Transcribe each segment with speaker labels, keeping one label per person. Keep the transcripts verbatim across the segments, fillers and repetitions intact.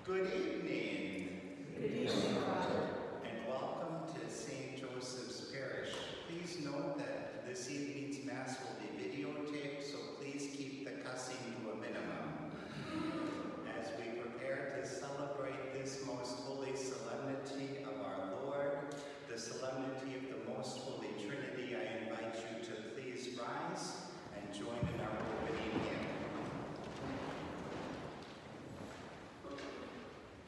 Speaker 1: Good evening.
Speaker 2: Good evening, Father.
Speaker 1: And welcome to Saint Joseph's Parish. Please note that this evening's Mass will be videotaped, so please keep the cussing to a minimum. As we prepare to celebrate this most holy solemnity of our Lord, the solemnity of the Most Holy Trinity, I invite you to please rise and join in our opening hymn.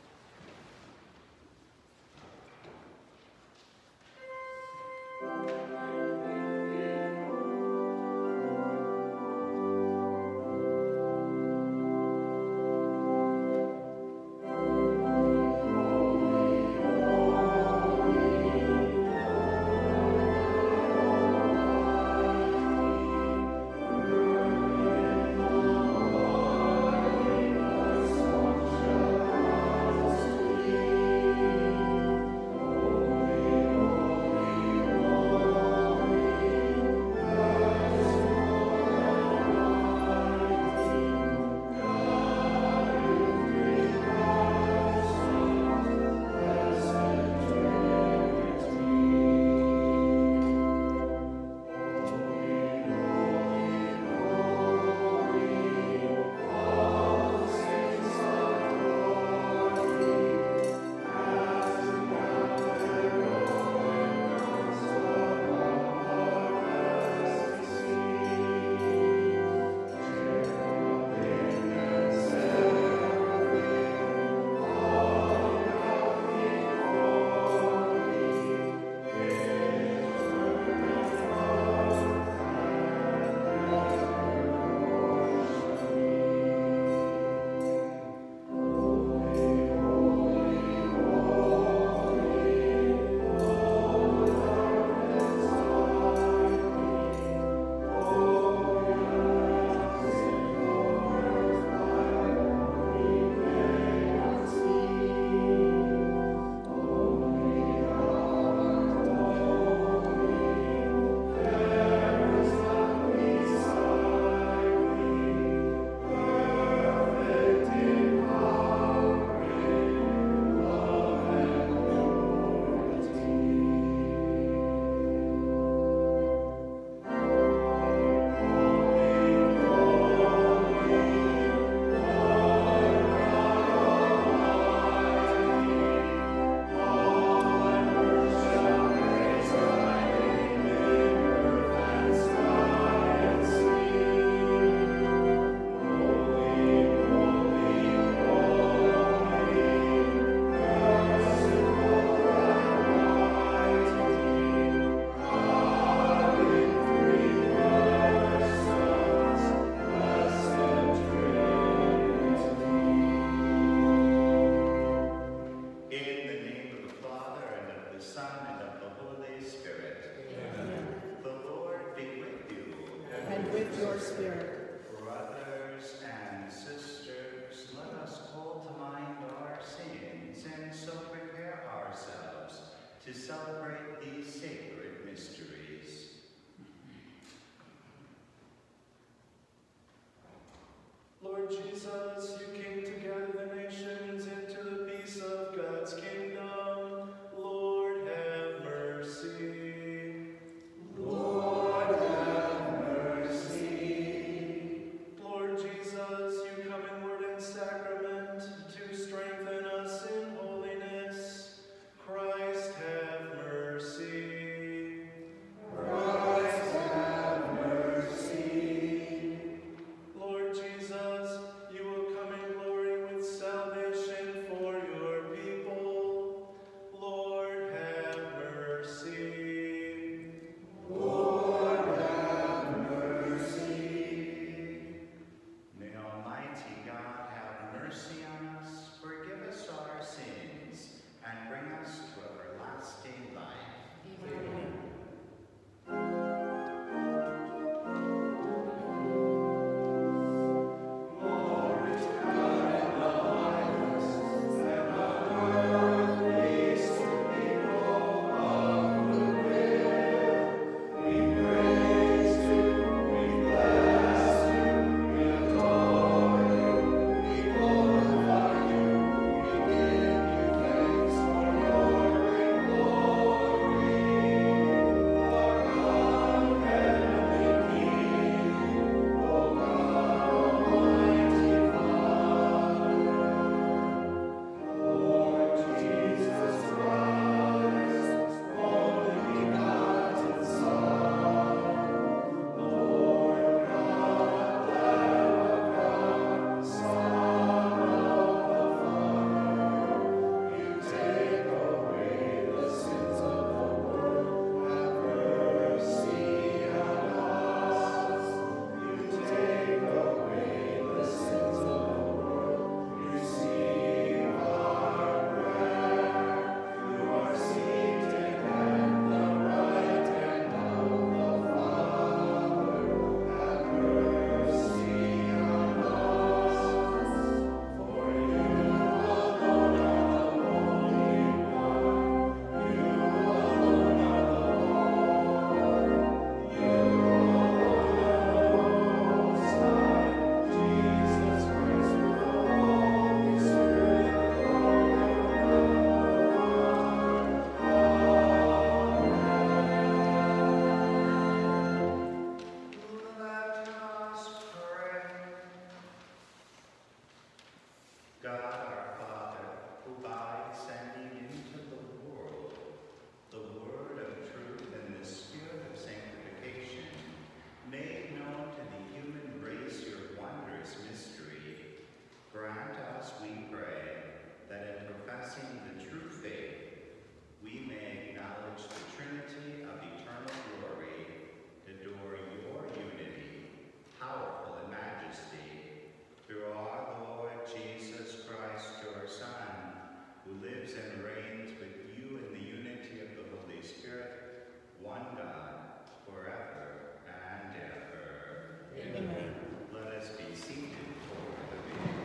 Speaker 1: God our Father, who by descending into the world, the word of truth and the spirit of sanctification, made known to the human race your wondrous mystery, grant us, we pray, that in professing the true faith, we may acknowledge the Trinity of eternal glory, adore your unity, powerful in majesty, through our Lord Jesus Christ, your Son, who lives and reigns with you in the unity of the Holy Spirit, one God, forever and ever.
Speaker 2: Amen.
Speaker 1: Let us be seated for the reading.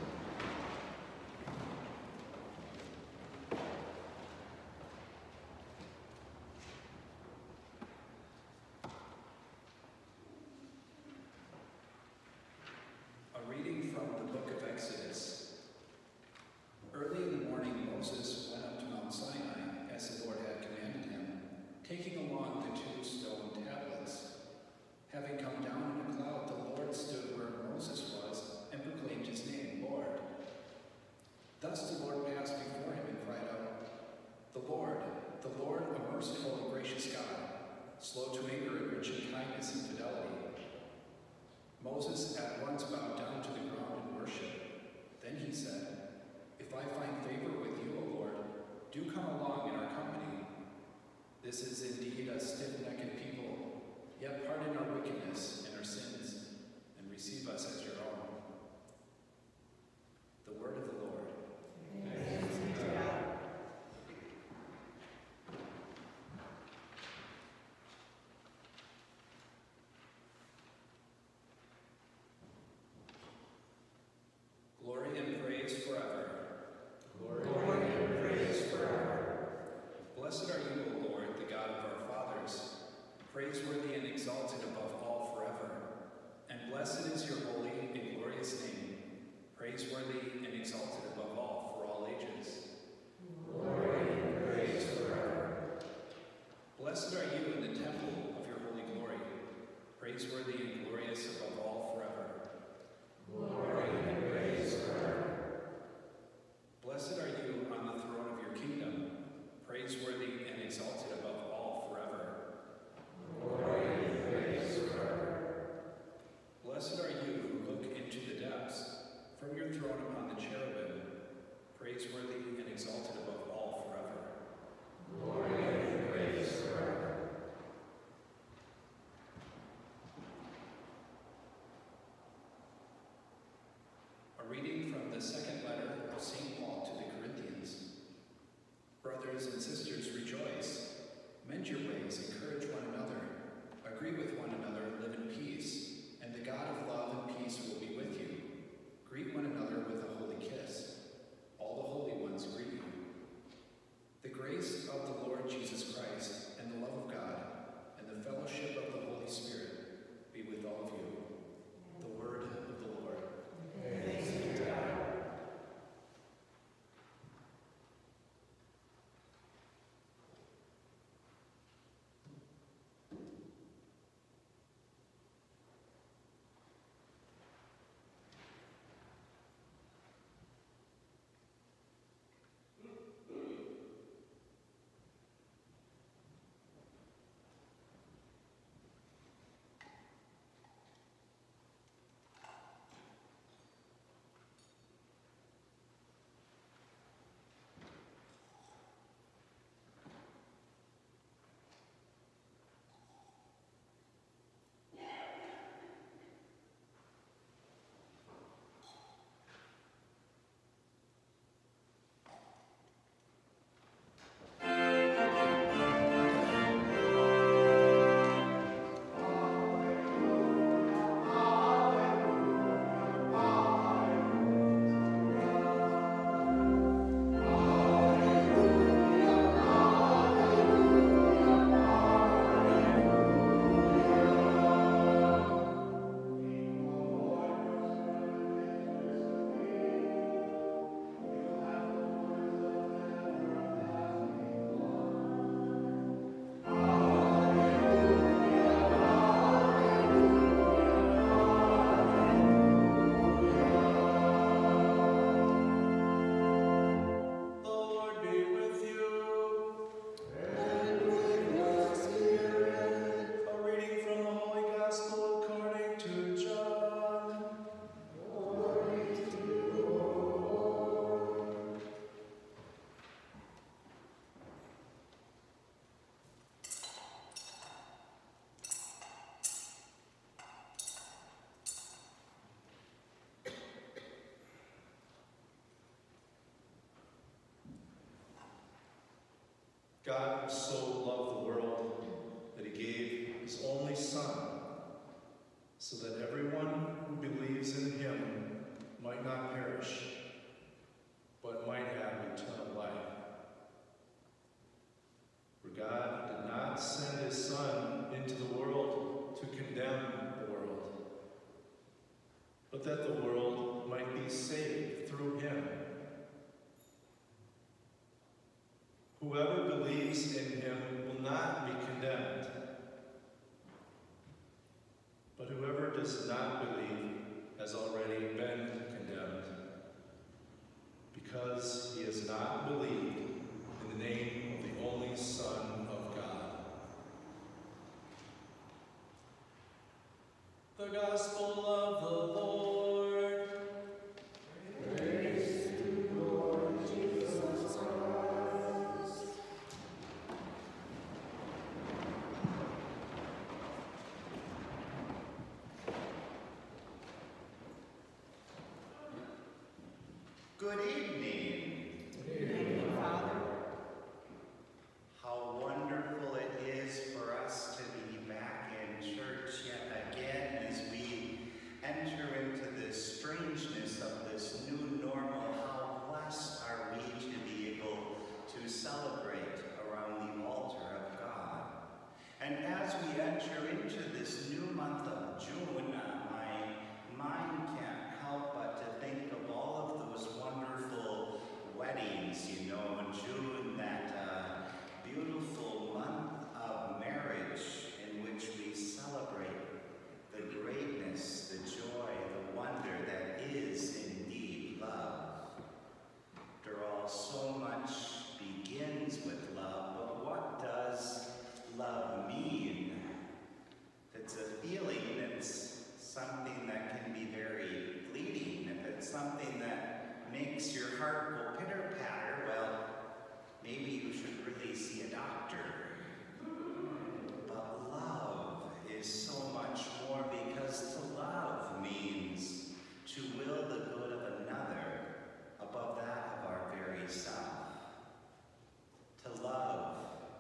Speaker 3: A reading from the book of Exodus. Early in the morning, Moses went up to Mount Sinai, as the Lord had commanded him, taking along the two stone tablets. Having come down in a cloud, the Lord stood where Moses was and proclaimed his name, Lord. Thus the Lord passed before him and cried out, The Lord, the Lord, a merciful and gracious God, slow to anger and rich in kindness and fidelity. Moses at once bowed down to the ground in worship. Then he said, If I find favor with you, O Lord, do come along in our company. This is indeed a stiff-necked people, yet pardon our wickedness and our sins, and receive us as your own. The word of the Lord.
Speaker 2: Thanks be to God.
Speaker 3: Glory and praise forever.
Speaker 2: Glory and praise forever.
Speaker 3: Blessed are you, O Lord, the God of our fathers, praiseworthy and exalted above all forever. And blessed is your holy and glorious name, praiseworthy and exalted above all for all ages.
Speaker 2: Glory and praise forever.
Speaker 3: Blessed are you in the temple of your holy glory, praiseworthy and glorious above all forever.
Speaker 2: Glory and praise forever.
Speaker 3: Blessed are you on the throne of your kingdom, praiseworthy and exalted above all forever.
Speaker 2: Glory and praise forever.
Speaker 3: Blessed are you who look into the depths, from your throne upon the cherubim, praiseworthy and exalted above all forever.
Speaker 2: Glory and praise forever.
Speaker 3: A reading from the second letter of Saint Paul to the Corinthians. Brothers and sisters, rejoice. Mend your ways, encourage one another. Agree with one another, live in peace. And the God of love and peace will be with you. Greet one another with a holy kiss. All the holy ones greet you.
Speaker 4: God so loved the world that he gave his only Son, so that everyone who believes in him might not perish, but might have eternal life. For God did not send his Son into the world to condemn the world, but that the world might be saved through him. Whoever believes in him will not be condemned, but whoever does not believe has already been condemned, because he has not believed in the name of the only Son of God. The Gospel of the Lord.
Speaker 2: Praise to you, Lord Jesus Christ.
Speaker 1: Good evening.
Speaker 2: Good evening, Father.
Speaker 1: How wonderful it is for us to be back in church yet again as we enter into this strangeness of this new normal. How blessed are we to be able to celebrate around the altar of God. And as we enter into this new month of June, uh, my mind can't help but to think of all of those wonderful weddings, you know, in June, that uh, beautiful month of marriage in which we celebrate the greatness, the joy, the wonder that is indeed love. After all, so much begins with love, but what does love mean? If it's a feeling, it's something that can be very fleeting. If it's something that makes your heart go pitter-patter, well, maybe you should really see a doctor. But love is so much more, because to love means to will the good of another above that of our very self. To love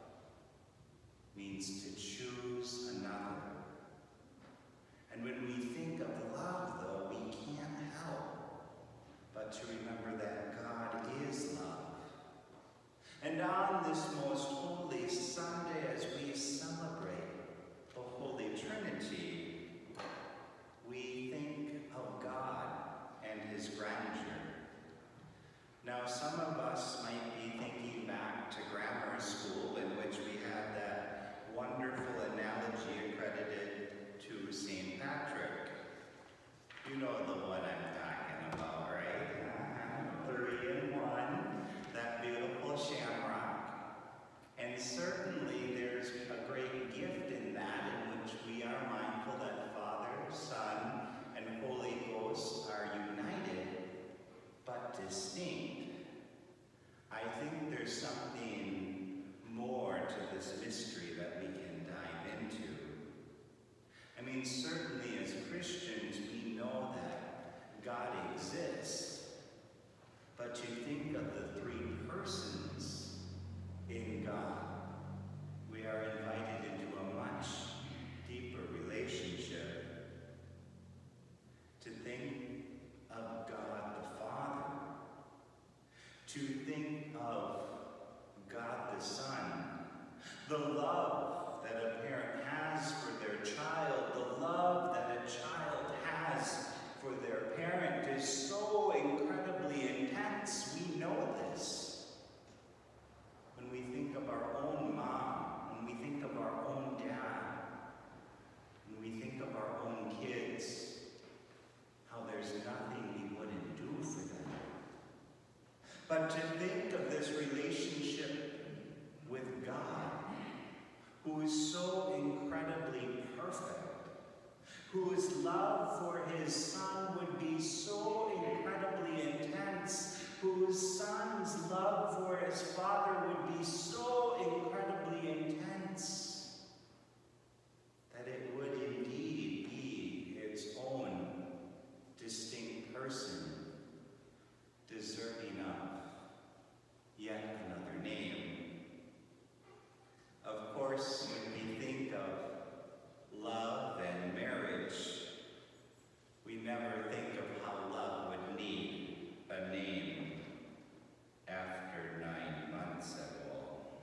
Speaker 1: means to choose another. And when we think of love, though, we can't help but to remember that God is love. And on this most holy Sunday, as we celebrate the Holy Trinity, we think of God and his grandeur. Now, some of us might be thinking back to grammar school, in which we had that wonderful analogy accredited to Saint Patrick. You know the one I'm talking about, right? Uh, three in one, that beautiful shamrock. And certainly there's a great gift in that, in which we are mindful that Father, Son, and Holy Ghost are united, but distinct. I think there's something more to this mystery that we can dive into. I mean, certainly as Christians, we know that God exists, but to think of the three persons in God, we are invited into a much deeper relationship. To think of God the Father, to think of God the Son, the love that a parent has for their child, the love that a child has for their parent is so incredibly intense. We know this. When we think of our own mom, when we think of our own dad, when we think of our own kids, how there's nothing we wouldn't do for them. But to think of never think of how love would need a name after nine months at all.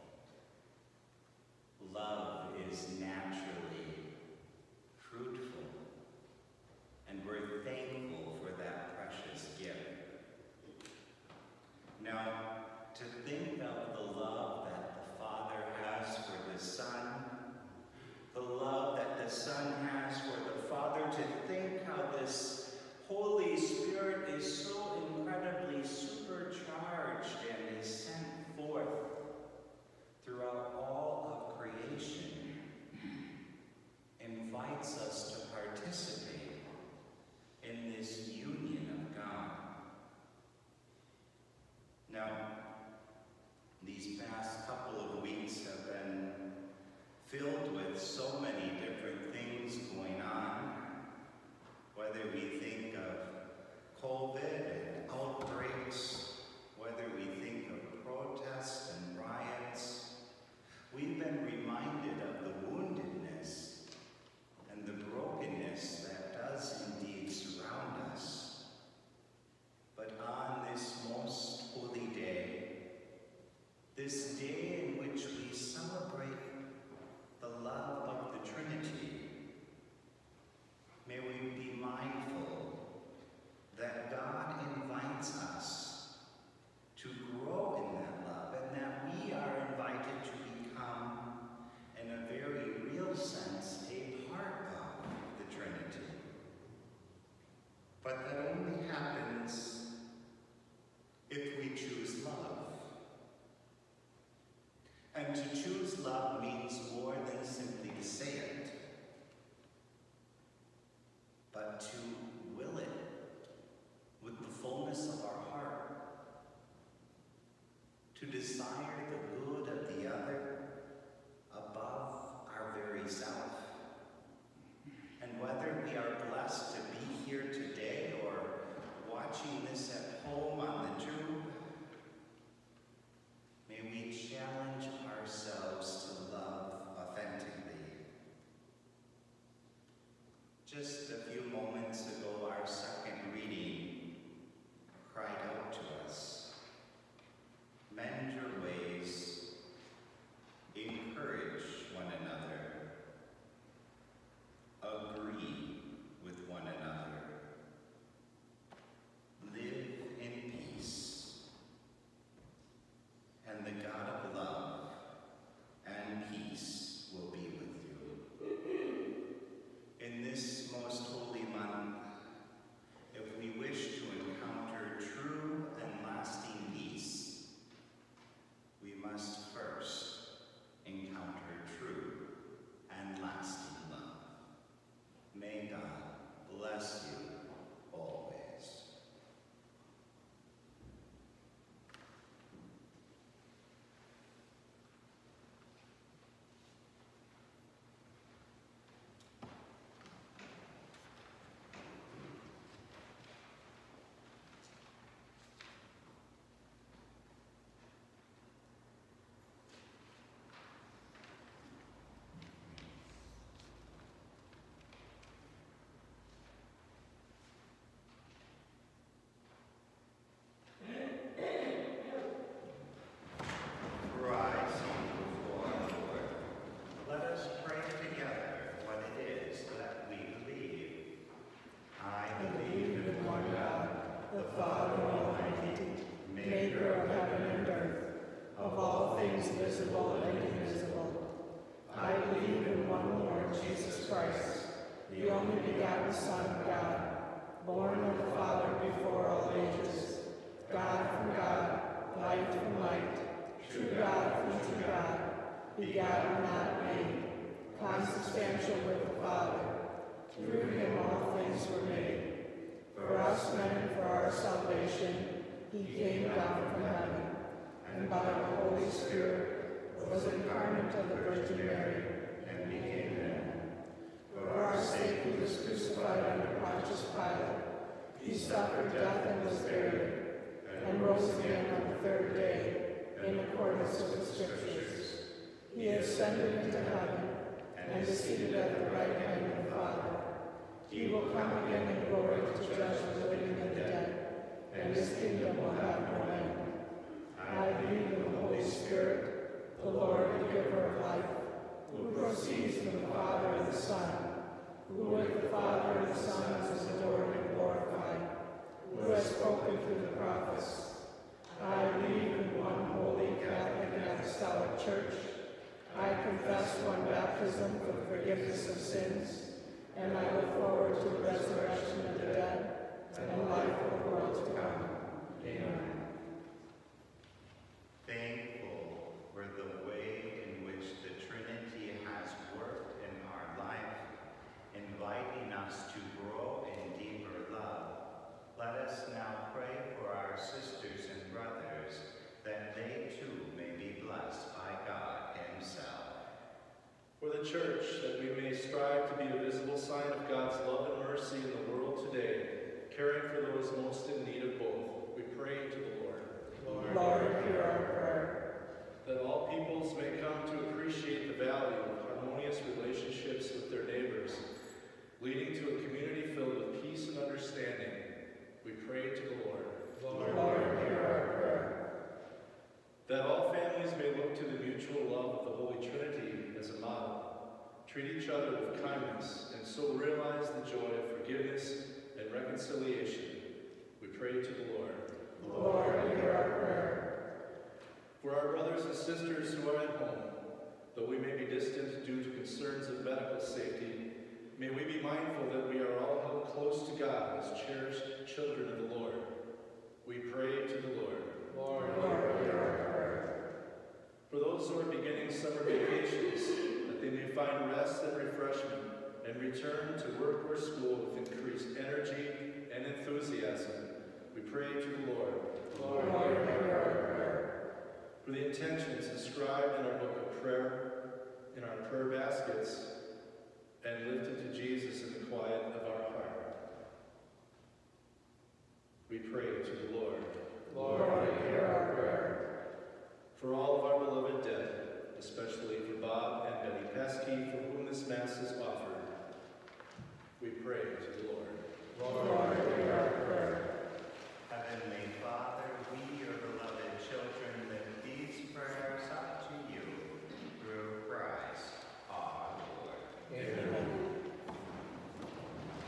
Speaker 1: Love is naturally fruitful, and we're thankful for that precious gift. Now, to think of the love that the Father has for the Son, the love that the Son has for the Father, to think how this Holy Spirit is so incredibly supercharged and is sent forth throughout all of creation, invites us to participate in this union of God. Now, these past couple of weeks have been filled with so many different things going on, whether we think of COVID and outbreaks, whether we think of protests and riots. We've been reminded of the woundedness and the brokenness that does indeed surround us. But on this most holy day, this day in which we celebrate the love of the Trinity, may we be mindful that God invites us to grow in that love, and that we are invited to become, in a very real sense, a part of the Trinity. But that only happens if we choose love. And to choose love means more than simply to say it, but to will it with the fullness of our heart, to desire the good of the other above our very self. And whether we are blessed to be here today or watching this at home on the tube, may we challenge ourselves to love authentically. Just a few moments ago, our second reading cried out to us, "Mend your ways, encourage one another, agree with one another, live in peace, and the God of love and peace will be with you." In this most holy month, if we wish to encounter true and lasting peace, we must first encounter true and lasting love. May God bless you always.
Speaker 2: begotten, not made, consubstantial with the Father. Through him all things were made. For us men and for our salvation, he came down from heaven, and by the Holy Spirit was incarnate of the Virgin Mary, and became man. For our sake he was crucified under Pontius Pilate. He suffered death and was buried, and rose again on the third day, in accordance with the Scriptures. He ascended into heaven, and is seated at the right hand of the Father. He will come again in glory to
Speaker 4: church, that we may strive to be a visible sign of God's love and mercy in the world today, caring for those most in need of both. We pray to the Lord.
Speaker 2: Lord, Lord, hear our prayer.
Speaker 4: That all peoples may come to appreciate the value of harmonious relationships with their neighbors, leading to a community filled with peace and understanding. We pray to the Lord.
Speaker 2: Lord, Lord, hear our prayer.
Speaker 4: That all families may look to the mutual love of the Holy Trinity as a model, treat each other with kindness, and so realize the joy of forgiveness and reconciliation. We pray to the Lord.
Speaker 2: Lord, hear our prayer.
Speaker 4: For our brothers and sisters who are at home, though we may be distant due to concerns of medical safety, may we be mindful that we are all held close to God as cherished children of the Lord. We pray to the Lord.
Speaker 2: Lord, Lord, hear our prayer.
Speaker 4: For those who are beginning summer vacations, that they may find rest and refreshment and return to work or school with increased energy and enthusiasm, we pray to the Lord.
Speaker 2: Lord, Lord, hear our prayer.
Speaker 4: For the intentions inscribed in our book of prayer, in our prayer baskets, and lifted to Jesus in the quiet of our heart, we pray to the Lord.
Speaker 2: Lord, hear our prayer.
Speaker 4: For all of our beloved dead, especially for Bob and Betty Pesky, for whom this Mass is offered, we pray to the Lord.
Speaker 2: Lord, hear our prayer.
Speaker 1: Heavenly Father, we, your beloved children, lift these prayers up to you through Christ our Lord.
Speaker 2: Amen.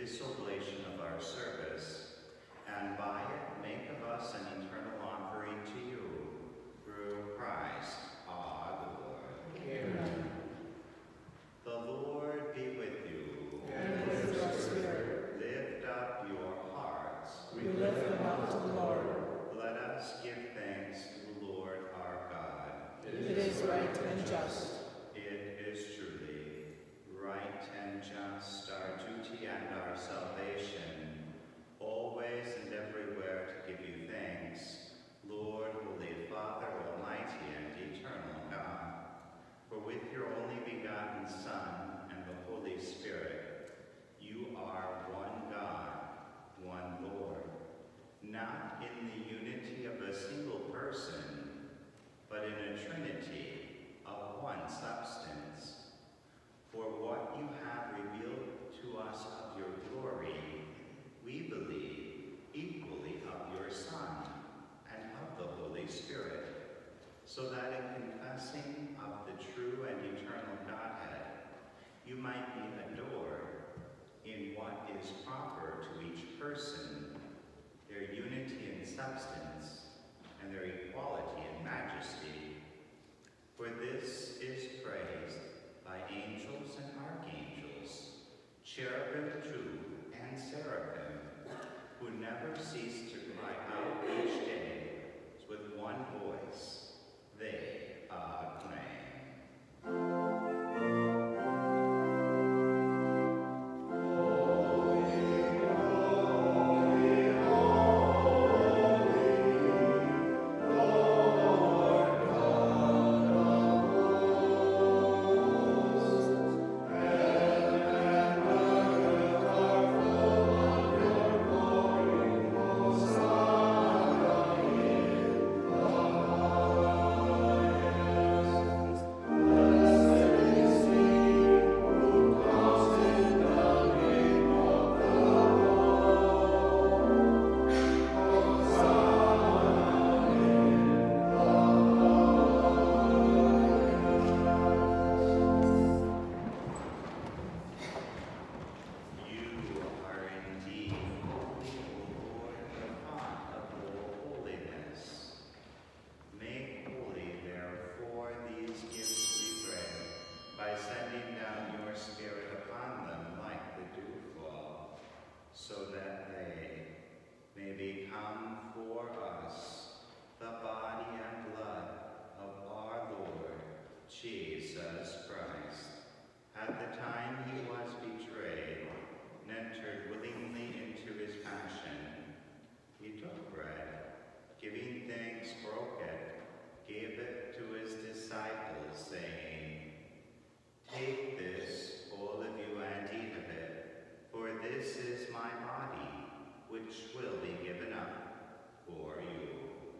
Speaker 1: this oblation of our service, and by it make of us an eternal offering to you, through Christ our Lord.
Speaker 2: Amen.
Speaker 1: The Lord be with you.
Speaker 2: And with your spirit.
Speaker 1: Lift up your hearts.
Speaker 2: We lift them up to the Lord.
Speaker 1: Let us give thanks to the Lord our God.
Speaker 2: It is right and just.
Speaker 1: It is truly right and just, our duty and our salvation, always and everywhere to give you thanks, Lord, Holy Father, Almighty and eternal God. For with your only begotten Son and the Holy Spirit, you are one God, one Lord, not in the unity of a single person, but in a trinity of one substance. For what you have revealed to us of your glory, we believe equally of your Son and of the Holy Spirit, so that in confessing of the true and eternal Godhead, you might be adored in what is proper to each person, their unity in substance and their equality in majesty. For this is praised by angels and archangels, cherubim too, and seraphim, who never cease to cry out each day with one voice, they acclaim. Jesus Christ, at the time he was betrayed and entered willingly into his passion, he took bread, giving thanks, broke it, gave it to his disciples, saying, "Take this, all of you, and eat of it, for this is my body, which will be given up for you."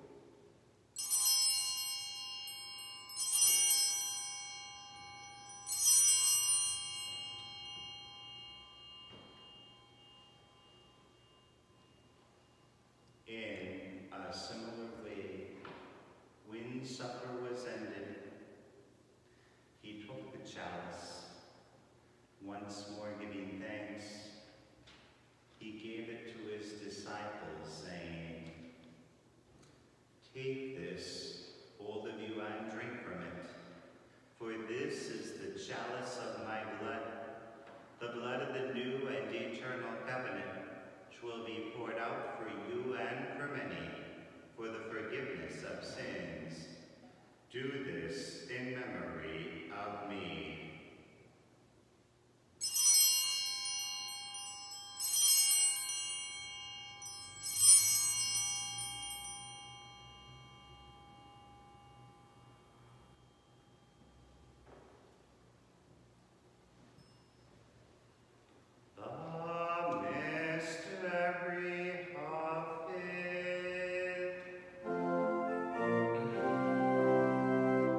Speaker 1: In a similar way, when supper was ended, he took the chalice, once more giving thanks. He gave it to his disciples, saying, "Take this, all of you, and drink from it, for this is the chalice of my blood, the blood of the new and eternal covenant, which will be poured out for you and for many, for the forgiveness of sins. Do this in memory of me."
Speaker 5: The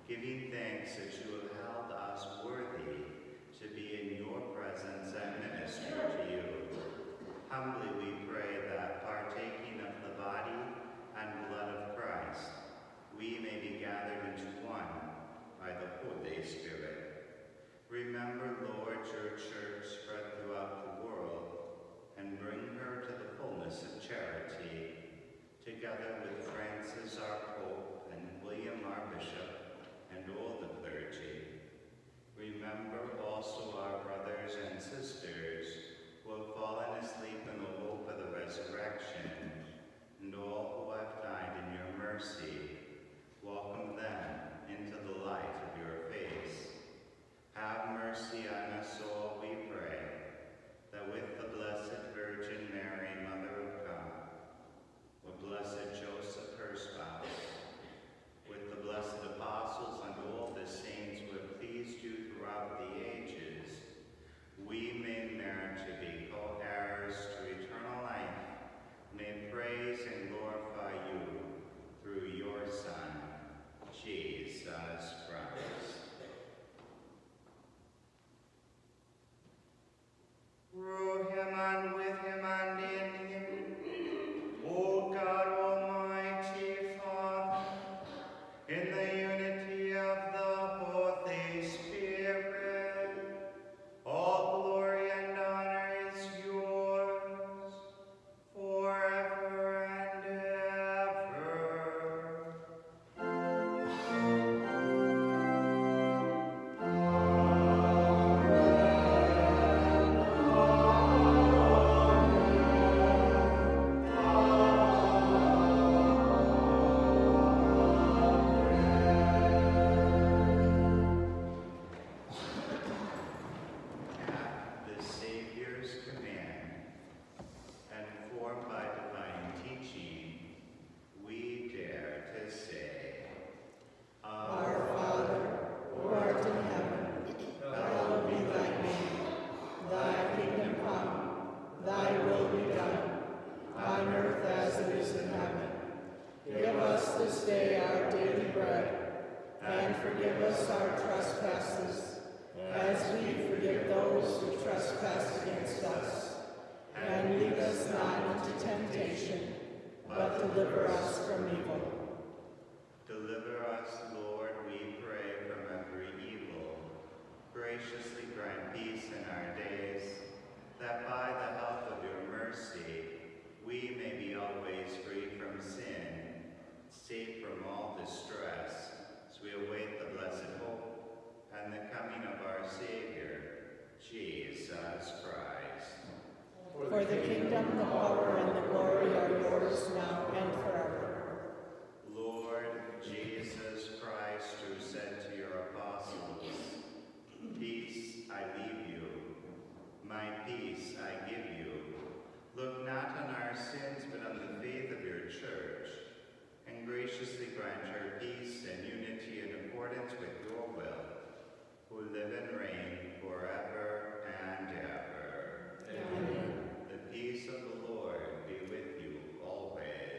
Speaker 1: giving thanks that you have held us worthy to be in your presence and minister to you. Humbly we pray that, partaking of the body and blood of Christ, we may be gathered into one by the Holy Spirit. Remember, Lord, your church spread throughout the world, and bring her to the fullness of charity, together with Francis our Pope and William our Bishop, and all the clergy. Remember also our brothers and sisters who have fallen asleep in the hope of the resurrection, and all who have died in your mercy. Welcome them into the light of your face. Have mercy on us all, we pray, that with the Blessed Virgin Mary, Mother of God, with blessed Joesph, her spouse, with the blessed apostles and all the saints who have pleased you throughout the ages, we may merit to be co-heirs to eternal life, may praise and glorify you through your Son, Jesus Christ. Through him and with him and in him, O God Almighty Father, in the unity of the Holy Spirit, all glory and honor is yours forever and ever. At the Savior's command, and formed by divine teaching, we dare to say,
Speaker 2: Our Father, who art in heaven, hallowed be thy name. Thy kingdom come, thy will be done, on earth as it is in heaven. Give us this day our daily bread, and forgive us our trespasses, as we forgive those who trespass against us. And lead us not into temptation, but deliver us from evil.
Speaker 1: deliver us, Lord, we pray, from every evil. Graciously grant peace in our days, that by the help of your mercy, we may be always free from sin, safe from all distress, as we await the blessed hope and the coming of our Savior, Jesus Christ.
Speaker 2: For the kingdom, the power, and the glory are yours now and forever.
Speaker 1: Lord Jesus Christ, who said to your apostles, peace I leave you, my peace I give you. Look not on our sins, but on the faith of your church, and graciously grant her peace and unity in accordance with your will, who live and reign forever and ever.
Speaker 2: Amen.
Speaker 1: The peace of the Lord be with you always.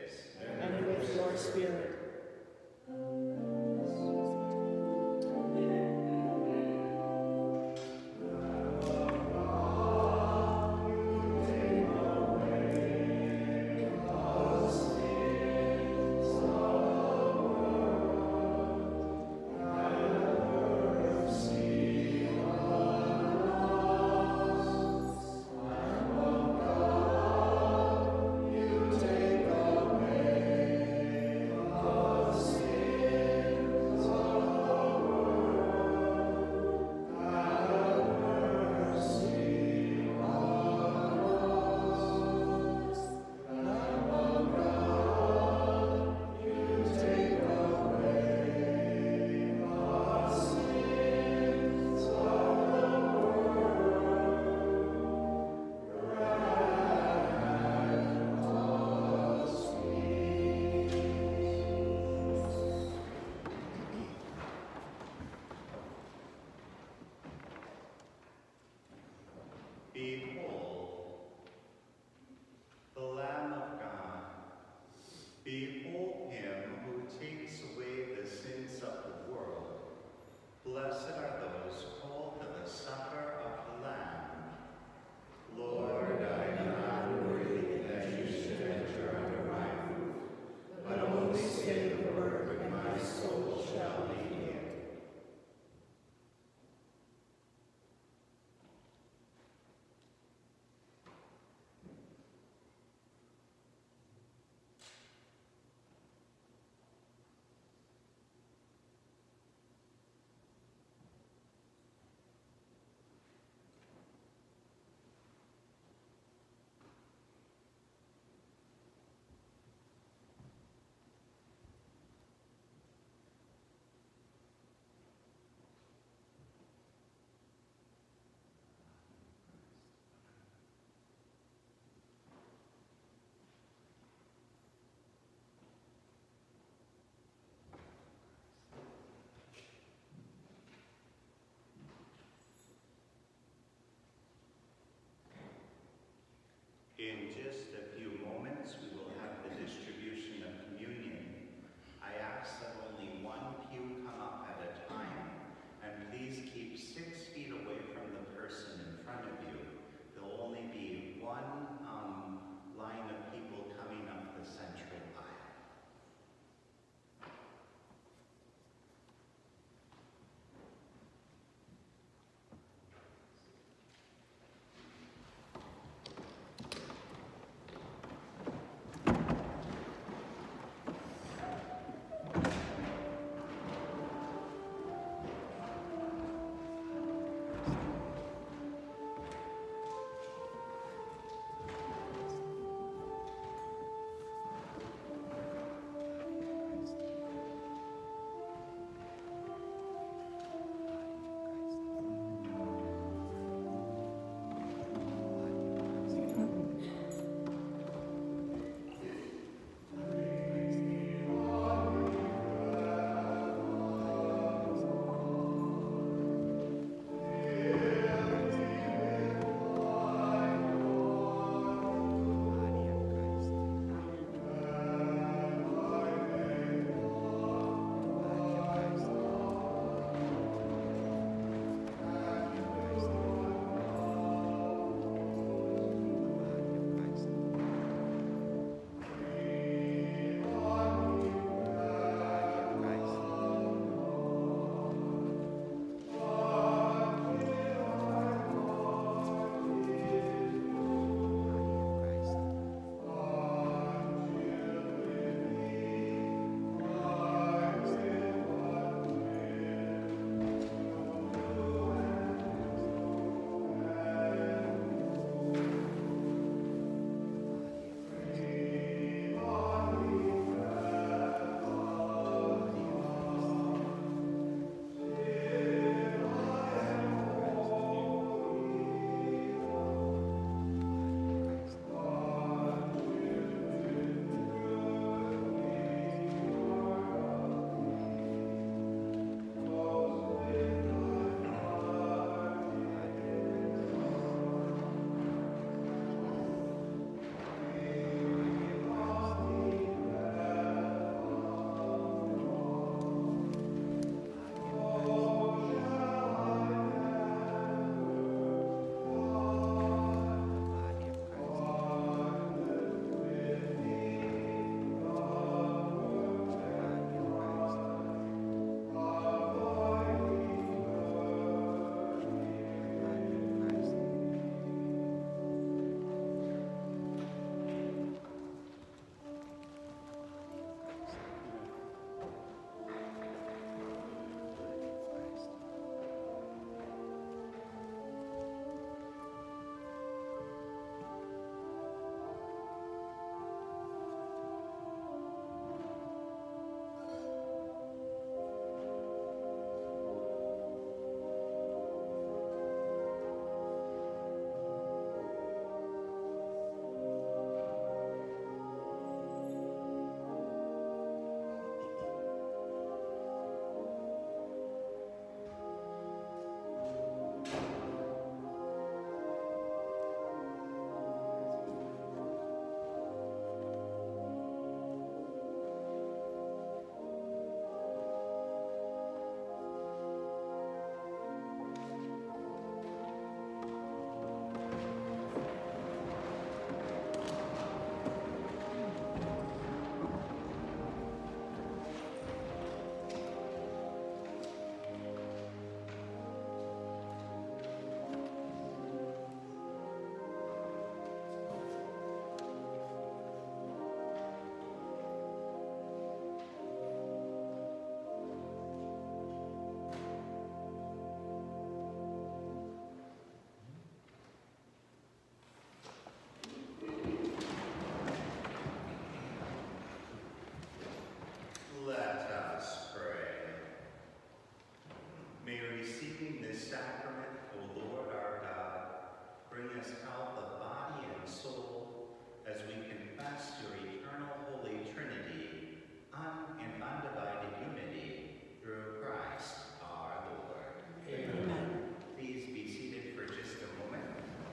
Speaker 1: sacrament, O Lord our God, bring us health of body and soul as we confess your eternal Holy Trinity, un and undivided unity through Christ our Lord.
Speaker 2: Amen.
Speaker 1: Please be seated for just a moment.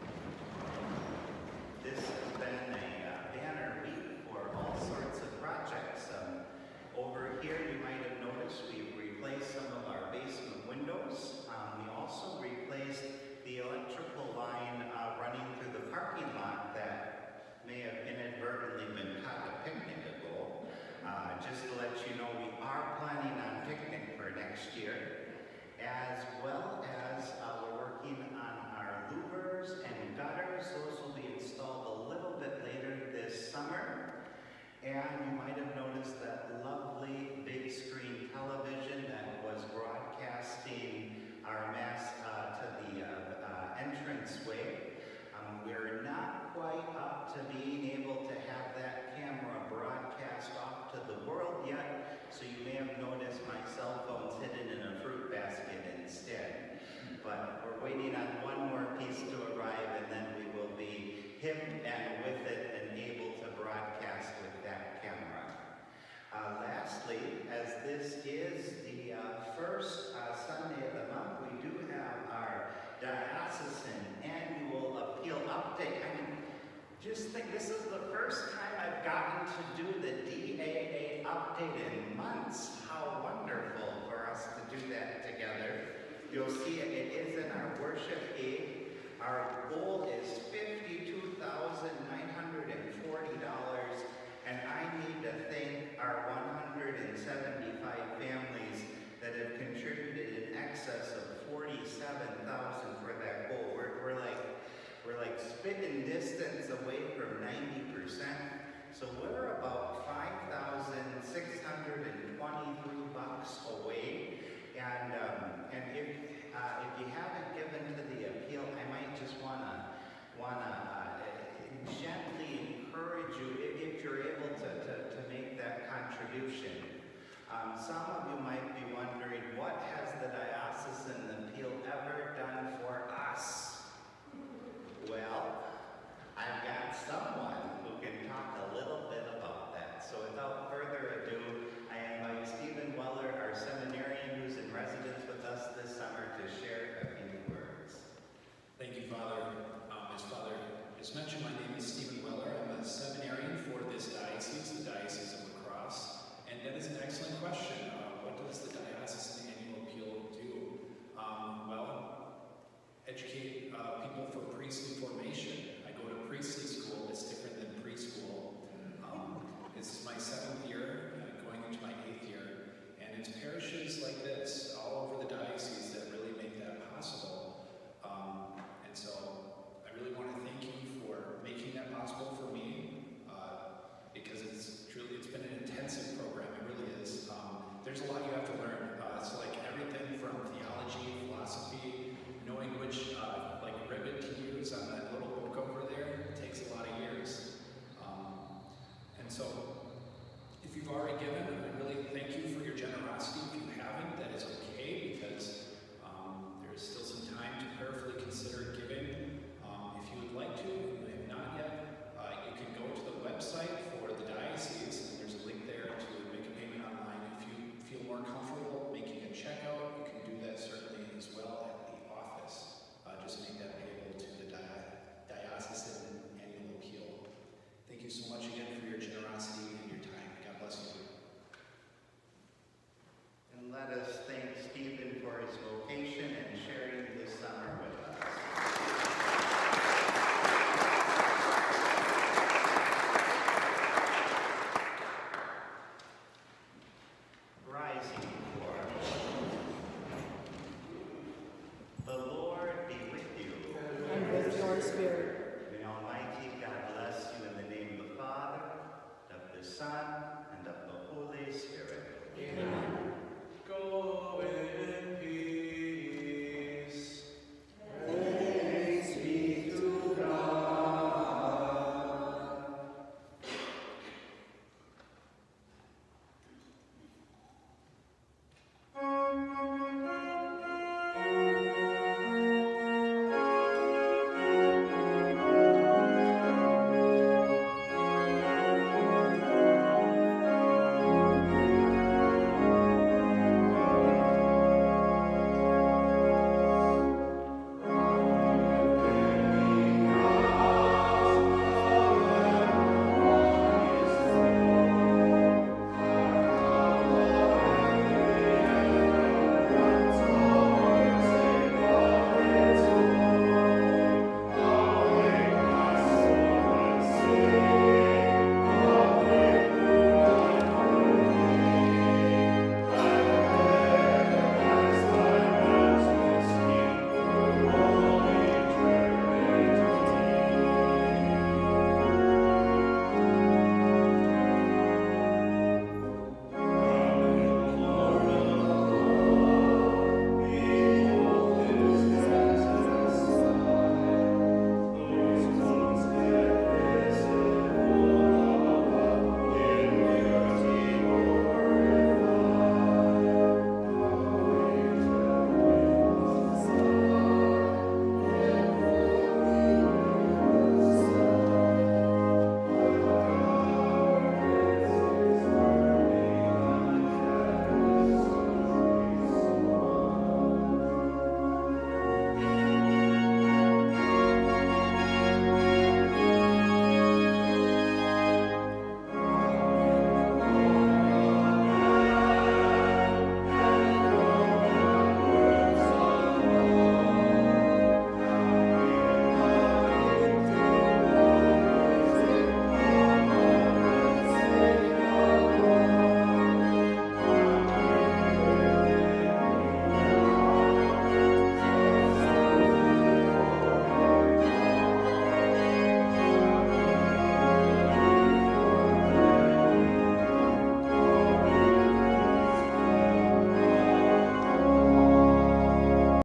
Speaker 1: This has been a uh, banner week for all sorts of projects. Um, over here, you might have noticed we've replaced some of our basement windows. Um, we also replaced the electrical line uh, running through the parking lot that may have inadvertently been cut a picnic ago. Uh, just to let you know, we are planning on picnic for next year, as well as uh, we're working on our louvers and gutters. Those will be installed a little bit later this summer. And you might have noticed that lovely big screen television that was broadcasting our mass uh, to the uh, uh, entranceway. Um, we're not quite up to being able to have that camera broadcast off to the world yet, so you may have noticed my cell phone's hidden in a fruit basket instead. But we're waiting on one more piece to arrive, and then we will be hip and with it and able to broadcast with that camera. Uh, lastly, as this is the uh, first uh, Sunday of the month, we do have our diocesan annual appeal update. I mean, just think, this is the first time I've gotten to do the D A A update in months. How wonderful for us to do that together. You'll see it, it is in our worship aid. Our goal is fifty-two thousand nine hundred forty dollars, and I need to thank our one hundred seventy-five families that have contributed in excess of forty-seven thousand for that goal. We're, we're like we're like spitting distance away from ninety percent. So we're about five thousand six hundred twenty-three bucks away. And um, and if uh, if you haven't given to the appeal, I might just wanna wanna uh, gently encourage you, if, if you're able to, to to make that contribution. Um, some of you might be wondering, what has the diocesan appeal ever done for us? Well, I've got someone who can talk a little bit about that. So without further ado, I invite Stephen Weller, our seminarian who's in residence with us this summer, to share a few words.
Speaker 3: Thank you, Father. Um, as Father just mentioned, my name is Stephen Weller. I'm a seminarian for this diocese, the Diocese of La Crosse. And that is an excellent question. Uh, what does the diocesan annual appeal do? Um, well, educate uh, people for priestly formation. I go to priestly school. It's different than preschool. Um, it's my seventh year, uh, going into my eighth year, and it's parishes like this all over the diocese that really make that possible. Um, and so I really want to thank you for making that possible for me, uh, because it's truly, it's been an intensive program. It really is. Um, there's a lot you have to learn. Uh, it's like everything from theology, philosophy, knowing which uh, like ribbon to use on that little book over there. It takes a lot of years. Um, and so, if you've already given, I really thank you for your generosity. If you haven't, that is okay, because um, there is still some time to prayerfully consider giving. Um, if you would like to, and you have not yet, uh, you can go to the website for the diocese, and there's a link there to make a payment online. If you feel more comfortable making a checkout, you can do that certainly as well at the office. Uh, just make that payable to the di- diocesan annual appeal. Thank you so much again for your generosity and your time. God bless you.
Speaker 1: And let us